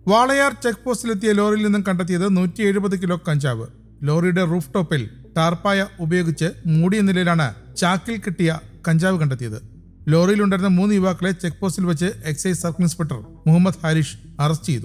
Walayar check പോസ്റ്റിലെത്തിയ ലോറിയിൽ നിന്നും കണ്ടെത്തിയത് 170 കിലോ കഞ്ചാവ്. ലോറിയുടെ റൂഫ് ടോപ്പിൽ ടാർപ്പായ ഉപയോഗിച്ച് മൂടിയ നിലയിലാണ് ചാക്കിൽ കെട്ടിയ കഞ്ചാവ് കണ്ടെത്തിയത്. ലോറിയിലുണ്ടായിരുന്ന 3 യുവാക്കളെ ചെക്ക് പോസ്റ്റിൽ വെച്ച് excise circle inspector Muhammad Harish arrest ചെയ്തു.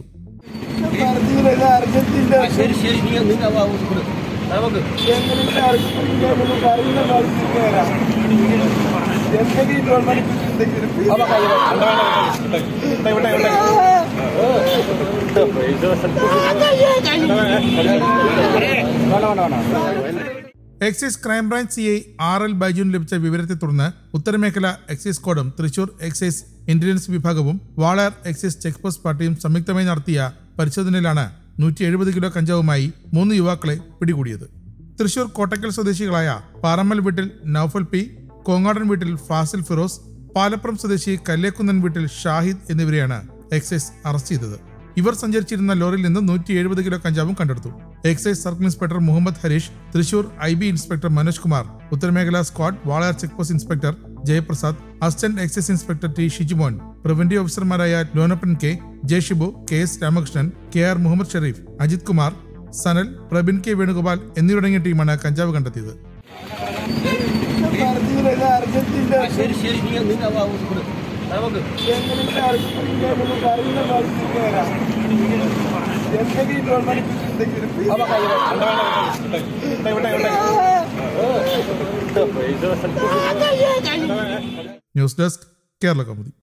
എക്സൈസ് ക്രൈംബ്രാഞ്ച് CI RL ബൈജുവിന് ലഭിച്ച വിവരത്തെ തുടർന്ന് ഉത്തരമേഖല എക്സൈസ് സ്ക്വാഡും തൃശൂർ എക്സൈസ് ഇന്റലിജൻസ് വിഭാഗവും വാളയാർ എക്സൈസ് ചെക്ക് പോസ്റ്റ് പാർട്ടിയും സംയുക്തമായി നടത്തിയ പരിശോധനയിലാണ് 170 കിലോ കഞ്ചാവുമായി 3 യുവാക്കളെ പിടികൂടിയത്. തൃശൂർ കോട്ടക്കൽ സ്വദേശികളായ പാറമ്മൽ വീട്ടിൽ നൌഫൽ P, കോങ്ങാടൻ വീട്ടിൽ ഫാസിൽ ഫിറോസ്, പാലപ്പുറം സ്വദേശി കല്ലേക്കുന്നൻ വീട്ടിൽ ഷാഹിദ് എന്നിവരെയാണ് എക്സൈസ് അറസ്റ്റ് ചെയ്തത്. ഇവർ സഞ്ചരിച്ചിരുന്ന ലോറിയിൽ നിന്ന് 170 കിലോ കഞ്ചാവും കണ്ടെടുത്തു. Excise circle inspector Muhammad Harish, Thrissur IB inspector Manoj Kumar, ഉത്തരമേഖല squad Walayar check post inspector Jayaprasad, assistant excise inspector T Shijumon, preventive ഓഫീസർമാരായ Lonappan K, ജയഷിബു, KS Ramakrishnan, KR Muhammad Sharif, Ajith Kumar, Sanal, Prabin K Venugopal എന്നിവരടങ്ങിയ ടീമാണ് കഞ്ചാവ് കണ്ടെത്തിയത്. News desk Keralakaumudi.